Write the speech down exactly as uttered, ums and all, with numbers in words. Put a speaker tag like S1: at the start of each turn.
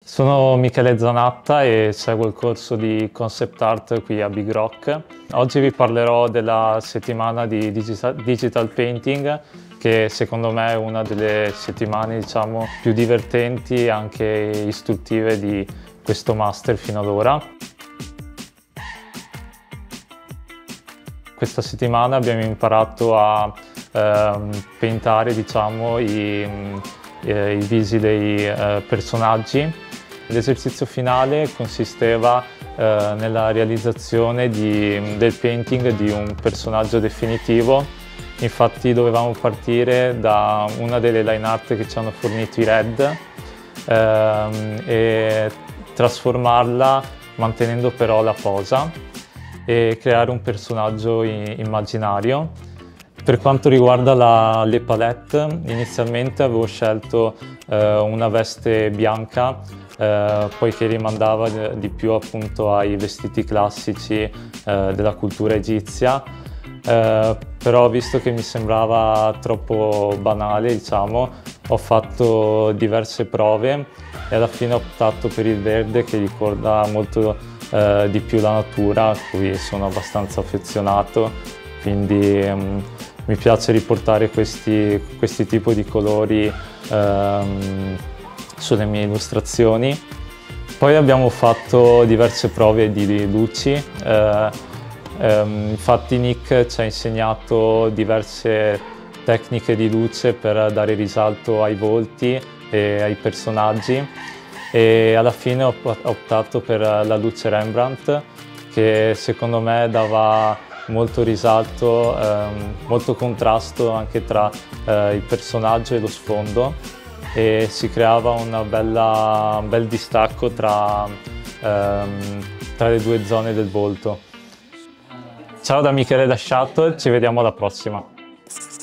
S1: Sono Michele Zanatta e seguo il corso di Concept Art qui a Big Rock. Oggi vi parlerò della settimana di Digital, Digital Painting, che secondo me è una delle settimane, diciamo, più divertenti e anche istruttive di questo master fino ad ora. Questa settimana abbiamo imparato a ehm, paintare, diciamo, i, eh, i visi dei eh, personaggi. L'esercizio finale consisteva eh, nella realizzazione di, del painting di un personaggio definitivo. Infatti dovevamo partire da una delle line art che ci hanno fornito i Red ehm, e trasformarla mantenendo però la posa e creare un personaggio immaginario. Per quanto riguarda la, le palette, inizialmente avevo scelto eh, una veste bianca eh, poiché rimandava di più appunto ai vestiti classici eh, della cultura egizia, eh, però visto che mi sembrava troppo banale, diciamo, ho fatto diverse prove e alla fine ho optato per il verde, che ricorda molto eh, di più la natura, a cui sono abbastanza affezionato, quindi um, mi piace riportare questi, questi tipi di colori um, sulle mie illustrazioni. Poi abbiamo fatto diverse prove di luci, eh, ehm, infatti Nick ci ha insegnato diverse tecniche di luce per dare risalto ai volti e ai personaggi, e alla fine ho optato per la luce Rembrandt, che secondo me dava molto risalto, ehm, molto contrasto anche tra eh, il personaggio e lo sfondo, e si creava una bella, un bel distacco tra, ehm, tra le due zone del volto. Ciao da Michele da Shuttle, ci vediamo alla prossima.